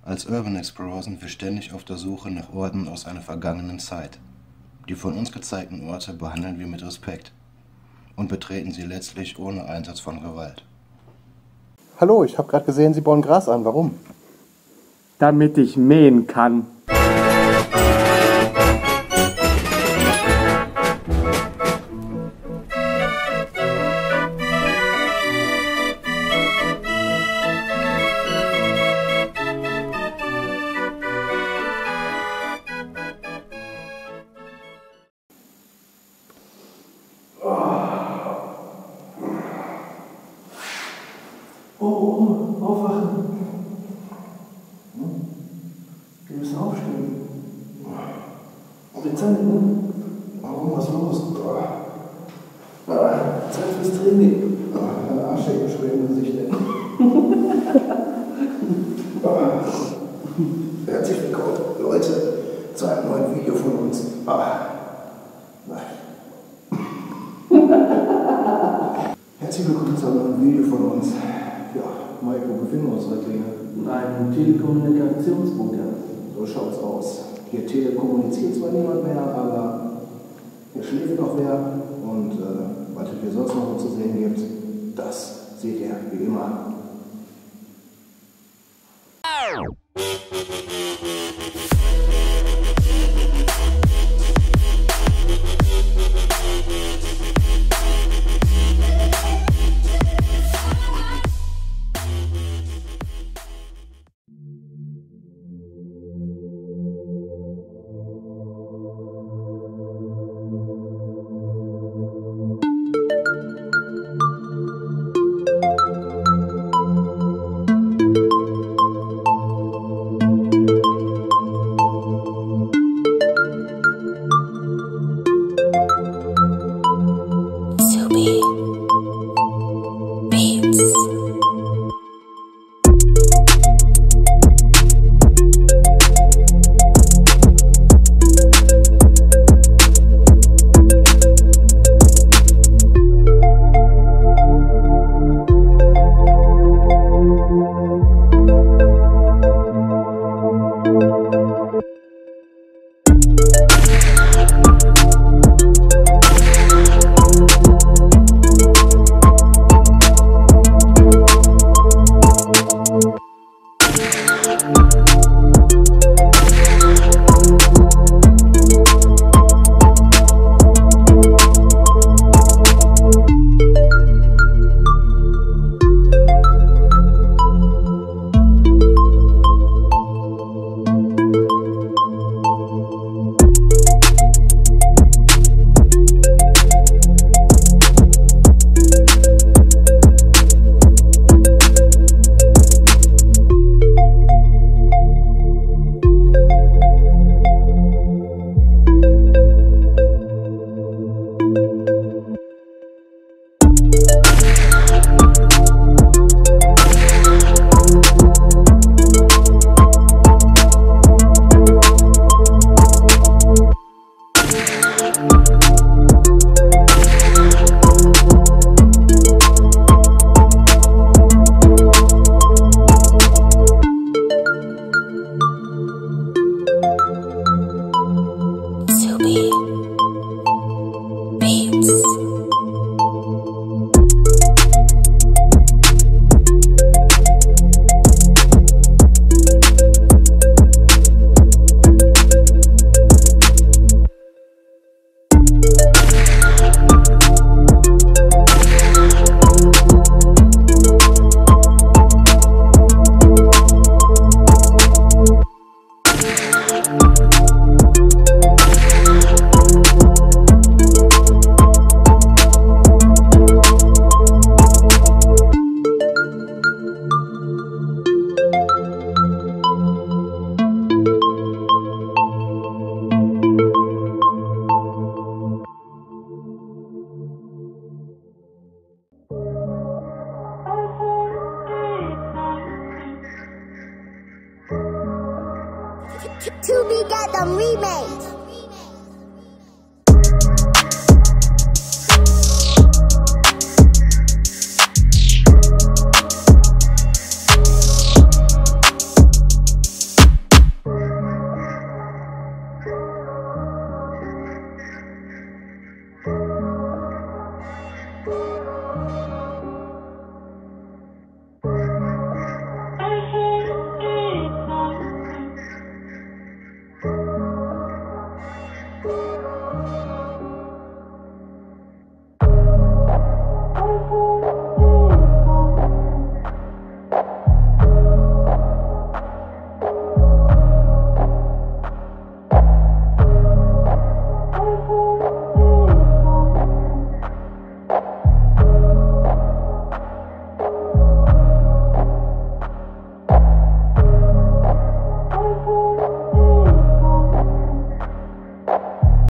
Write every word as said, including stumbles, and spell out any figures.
Als Urban Explorer sind wir ständig auf der Suche nach Orten aus einer vergangenen Zeit. Die von uns gezeigten Orte behandeln wir mit Respekt und betreten sie letztlich ohne Einsatz von Gewalt. Hallo, ich habe gerade gesehen, Sie bauen Gras an. Warum? Damit ich mähen kann. Oh, oh, aufwachen. Hm? Wir müssen aufstehen. Dezent, ne? Warum, was ist los? Ah, Zeit fürs Training. Ah, ein Arschlecken schon im Gesicht. Ah. Herzlich willkommen, Leute, zu einem neuen Video von uns. Ah. Herzlich willkommen zu einem neuen Video von uns. Ja, Mike, wo befinden wir uns heute hier? In einem Telekommunikationsbunker. So schaut's aus. Hier telekommuniziert zwar niemand mehr, aber hier schläft noch wer. Und äh, was es hier sonst noch zu sehen gibt, das seht ihr wie immer. To be got them remade.